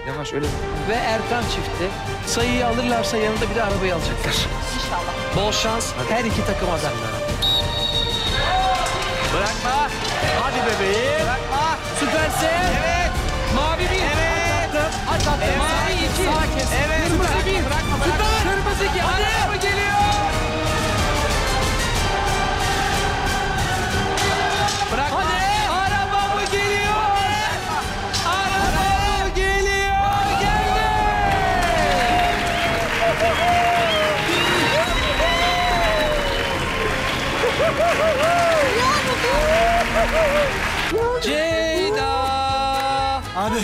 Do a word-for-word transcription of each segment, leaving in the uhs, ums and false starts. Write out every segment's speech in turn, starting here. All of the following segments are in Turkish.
Yavaş öyle. Ve Erkan çifti sayıyı alırlarsa yanında bir de arabayı alacaklar. İnşallah. Bol şans hadi. Her iki takıma da. Bırakma. Hadi bebeğim. Bırakma. Süpersin. Evet. Mavi bir. Evet. Aç attım. Evet. Mavi iki. Sağ kes. Evet. Kırmızı bir. Bırakma, bırakma. Süper. Kırmızı iki. Hadi. Araba geliyor. Bırakma. Hadi. Araba mı geliyor? Araba mı geliyor? Geldi. Ceyda. Abi.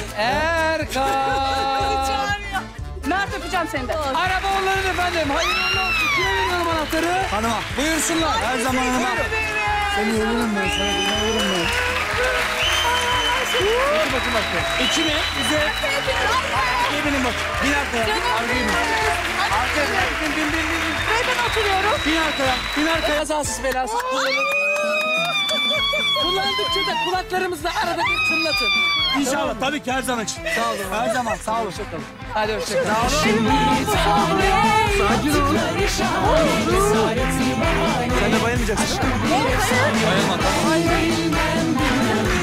Erkan. Mert öpeceğim seni de. Araba onların efendim. Hayırlı olsun. Kime veriyorum anahtarı? Hanıma. Buyursunlar. Her zaman hanıma. Seni ölürüm ben. Seni ölürüm ben. Bakın bakın bakın. İki mi? Bize. Arkaya binin bak. Bin arkaya. Arkaya bin. Arkaya bin. Bin bin bin bin. Neden oturuyorum? Bin arkaya. Bin arkaya. Kazasız belasız kullanın. Kullandıkça da kulaklarımızla arada bir tınlatın. İnşallah. Tabii ki her zaman için. Sağ olun. Her zaman. Sağ olun. Hoşçakalın. Hadi hoşçakalın. Sakin ol. Sen de bayılmayacaksın. Hayır. Bayılma tamam.